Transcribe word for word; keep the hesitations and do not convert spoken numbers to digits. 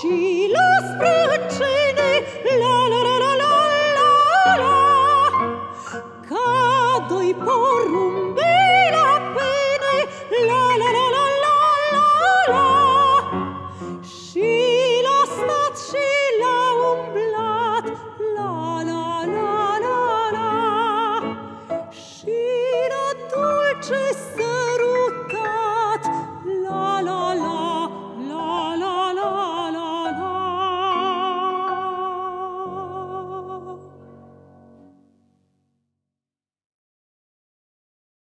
și la sprâncene, la la la la la la la, ca doi porumbei la pene, la la la la la la la, și l-a stat și l-a umblat, la la la la la, și la dulce să